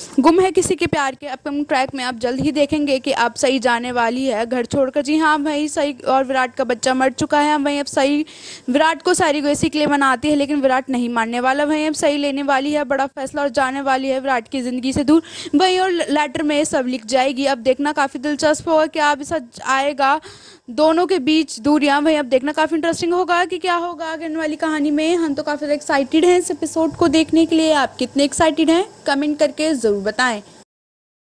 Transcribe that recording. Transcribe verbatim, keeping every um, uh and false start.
गुम है किसी के प्यार के अपकमिंग ट्रैक में आप जल्द ही देखेंगे कि अब सई जाने वाली है घर छोड़कर। जी हाँ, वही सई और विराट का बच्चा मर चुका है। वहीं अब सई विराट को सारी इसी के लिए मनाती है, लेकिन विराट नहीं मानने वाला। वहीं अब सई लेने वाली है बड़ा फैसला और जाने वाली है विराट की ज़िंदगी से दूर। वहीं और लेटर में ये सब लिख जाएगी। अब देखना काफ़ी दिलचस्प होगा कि अब ऐसा आएगा दोनों के बीच दूरियां। वहीं अब देखना काफ़ी इंटरेस्टिंग होगा कि क्या होगा आगे आने वाली कहानी में। हम तो काफ़ी एक्साइटेड हैं इस एपिसोड को देखने के लिए। आप कितने एक्साइटेड हैं कमेंट करके ज़रूर बताएं।